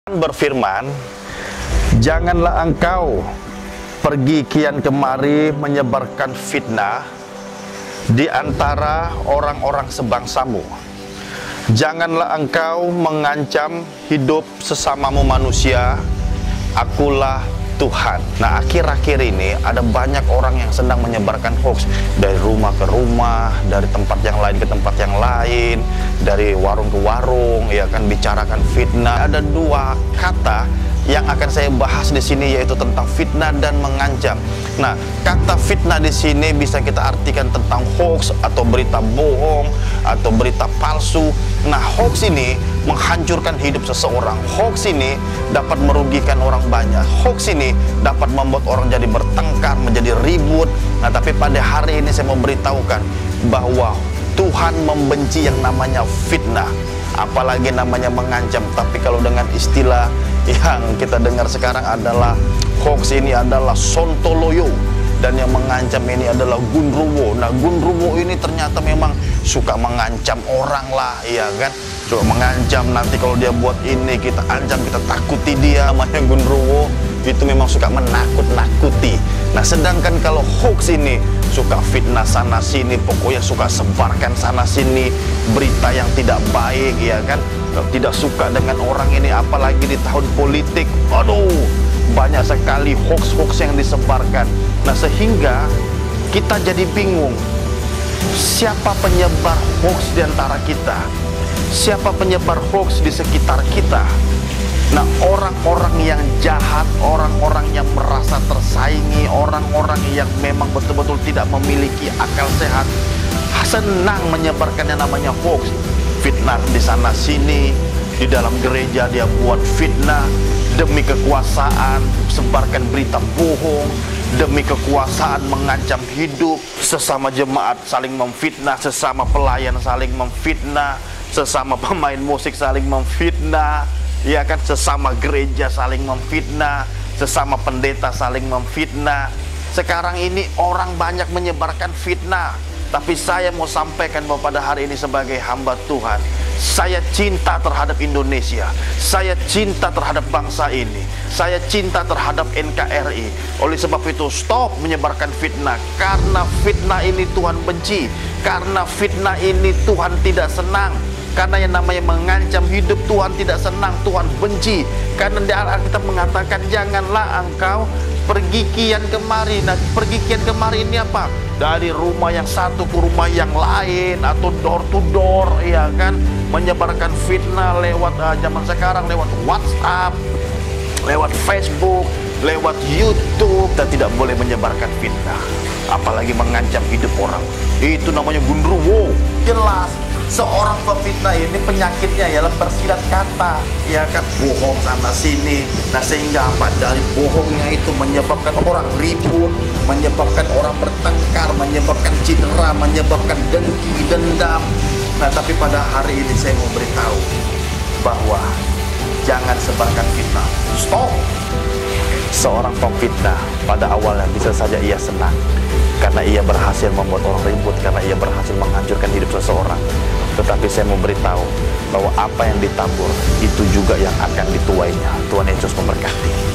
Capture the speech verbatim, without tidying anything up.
Berfirman, janganlah engkau pergi kian kemari menyebarkan fitnah di antara orang-orang sebangsamu. Janganlah engkau mengancam hidup sesamamu manusia, akulah Tuhan. Nah, akhir-akhir ini ada banyak orang yang sedang menyebarkan hoax dari rumah ke rumah, dari tempat yang lain ke tempat yang lain, dari warung ke warung, ya kan, bicarakan fitnah. Ada dua kata yang akan saya bahas di sini, yaitu tentang fitnah dan mengancam. Nah, kata fitnah di sini bisa kita artikan tentang hoax atau berita bohong atau berita palsu. Nah, hoax ini menghancurkan hidup seseorang. Hoax ini dapat merugikan orang banyak. Hoax ini dapat membuat orang jadi bertengkar, menjadi ribut. Nah, tapi pada hari ini saya mau beritahukan bahwa Tuhan membenci yang namanya fitnah, apalagi namanya mengancam. Tapi kalau dengan istilah yang kita dengar sekarang adalah hoax, ini adalah sontoloyo, dan yang mengancam ini adalah gundruwo. Nah, gundruwo ini ternyata memang suka mengancam orang lah, ya kan, suka mengancam. Nanti kalau dia buat ini, kita ancam, kita takuti dia. Namanya gundruwo itu memang suka menakut-nakuti. Nah, sedangkan kalau hoax ini suka fitnah sana sini, pokoknya suka sebarkan sana sini berita yang tidak baik, ya kan. Tidak suka dengan orang ini, apalagi di tahun politik. Aduh, banyak sekali hoax-hoax yang disebarkan. Nah, sehingga kita jadi bingung, siapa penyebar hoax di antara kita? Siapa penyebar hoax di sekitar kita? Nah, orang-orang yang jahat, orang-orang yang merasa tersaingi, orang-orang yang memang betul-betul tidak memiliki akal sehat, senang menyebarkan yang namanya hoax. Fitnah di sana sini, di dalam gereja dia buat fitnah demi kekuasaan, sebarkan berita bohong demi kekuasaan, mengancam hidup. Sesama jemaat saling memfitnah, sesama pelayan saling memfitnah, sesama pemain musik saling memfitnah, ya kan, sesama gereja saling memfitnah, sesama pendeta saling memfitnah. Sekarang ini orang banyak menyebarkan fitnah. Tapi saya mau sampaikan bahwa pada hari ini sebagai hamba Tuhan, saya cinta terhadap Indonesia, saya cinta terhadap bangsa ini, saya cinta terhadap N K R I. Oleh sebab itu, stop menyebarkan fitnah. Karena fitnah ini Tuhan benci, karena fitnah ini Tuhan tidak senang. Karena yang namanya mengancam hidup Tuhan tidak senang, Tuhan benci. Karena di Alkitab mengatakan, janganlah engkau pergi kian kemari. Nah, pergi kian kemari ini apa? Dari rumah yang satu ke rumah yang lain, atau door to door, ya kan, menyebarkan fitnah lewat uh, zaman sekarang, lewat WhatsApp, lewat Facebook, lewat YouTube. Kita tidak boleh menyebarkan fitnah, apalagi mengancam hidup orang. Itu namanya gundruwo. Jelas seorang pemfitnah ini penyakitnya ialah bersilat kata, ya kan, bohong sana sini. Nah, sehingga apa? Dari bohongnya itu menyebabkan orang ribut, menyebabkan orang bertengkar, menyebabkan cedera, menyebabkan dengki, dendam. Nah, tapi pada hari ini saya mau beritahu bahwa jangan sebarkan fitnah. Stop. Seorang pemfitnah pada awalnya bisa saja ia senang karena ia berhasil membuat orang ribut, karena ia berhasil menghancurkan hidup seseorang. Tetapi saya mau beritahu bahwa apa yang ditabur itu juga yang akan dituainya. Tuhan Yesus memberkati.